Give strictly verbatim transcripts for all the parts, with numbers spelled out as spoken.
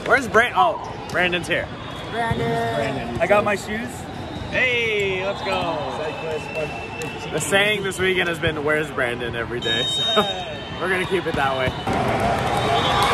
Where's Brandon? Oh, Brandon's here. Brandon. Brandon. I got my shoes. Hey, let's go. The saying this weekend has been, where's Brandon every day. So we're going to keep it that way.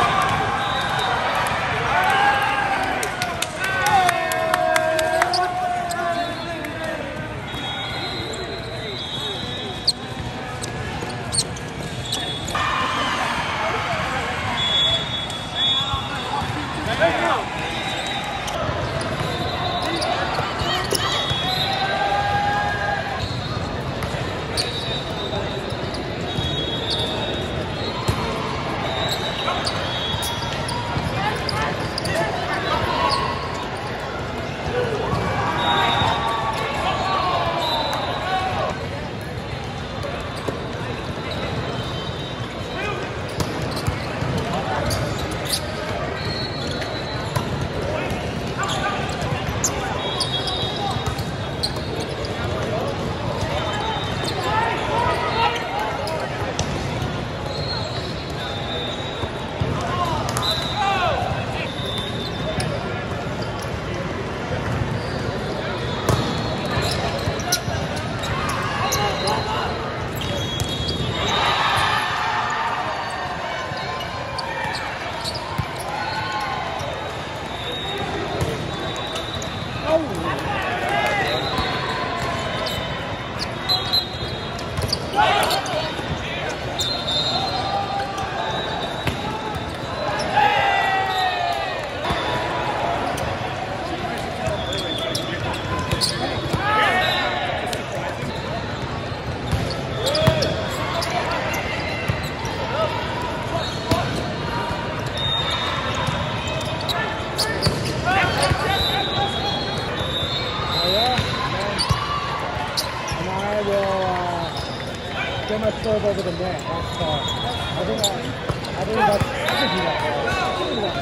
Serve over the net. That's, uh, I think I, I think that's I could do that.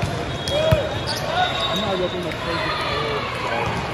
I'm not looking at crazy.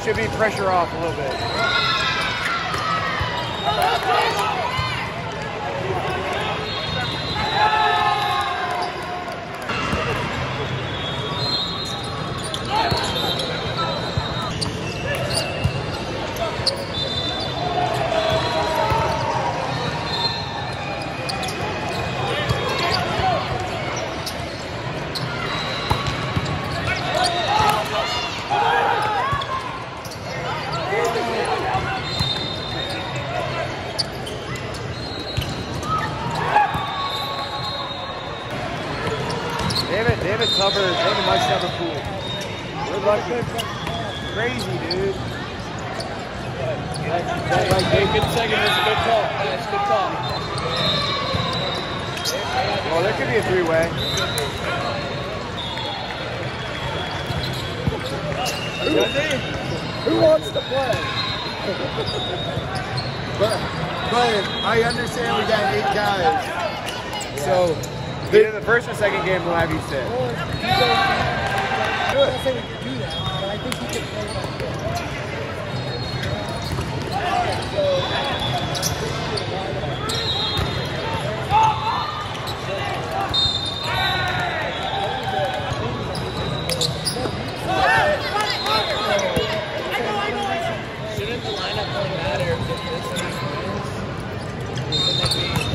should be pressure off a little bit. David, David covered. David must have a pool. We're lucky. Crazy, dude. That, that, like, hey, good second. That's a good call. That's a good call. Oh, there could be a three-way. Who, who wants to play? but, but I understand we got eight guys. Yeah. So. Either the first or second game will have you sit. Or you go, I'm not saying we can do that, but I think you can play like that. Shouldn't the lineup really matter if this team wins?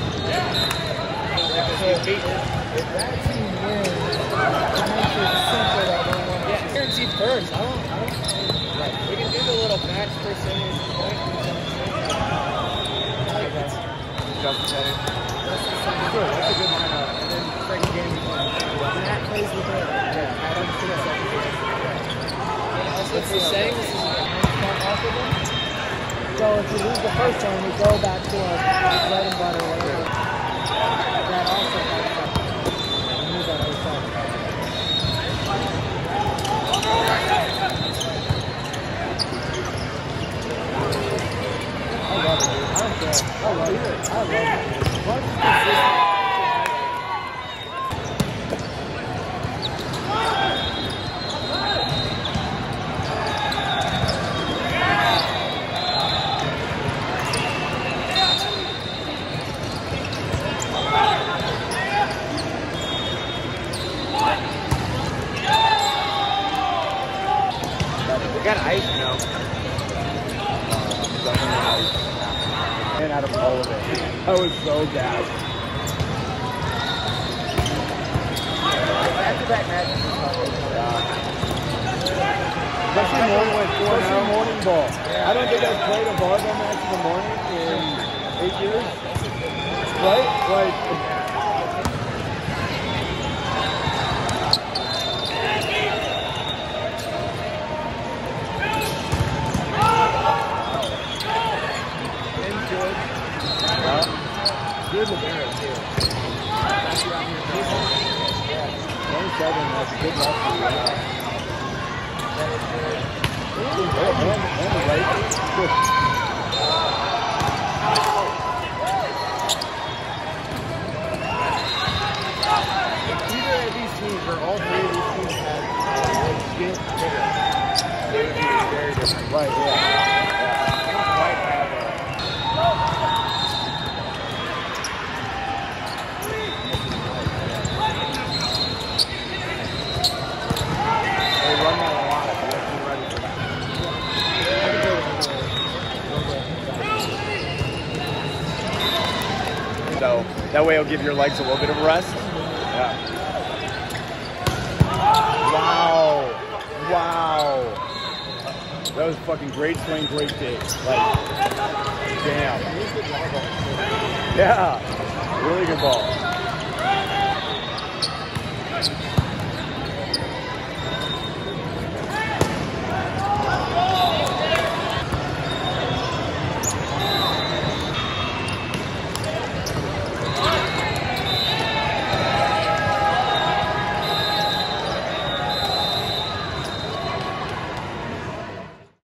If that team wins, it makes it simple that they want to. Yeah, guaranteed first. I don't, I don't, right. We can do the little match percentage point. I like that. Just setting. That's the second. Good, that's a good lineup. And then the second game we play. And that plays with it. Yeah, I don't see that second game. What's he saying? This is off of them? So if you lose the first one, we go back to our bread and butter or whatever. That also helps us. We need that other side. I love it, dude. I don't care. I love it. I love it. Once it's consistent. We got ice, you know. And out of all of it. I was so gassed. After that match, especially morning, like especially morning ball. I don't think I've played a volleyball match in the morning in eight years. Right? Like. Good in the barrel, too. twenty-seven, that's a good left. And, and the right. Good. Either of these teams, or all three of these teams, had uh, legit hitters. They would be very different. Right, yeah. yeah. They don't quite have a... So that way it'll give your legs a little bit of a rest. Yeah. Wow. Wow. That was a fucking great swing, great dig. Like, damn. Yeah. Really good ball.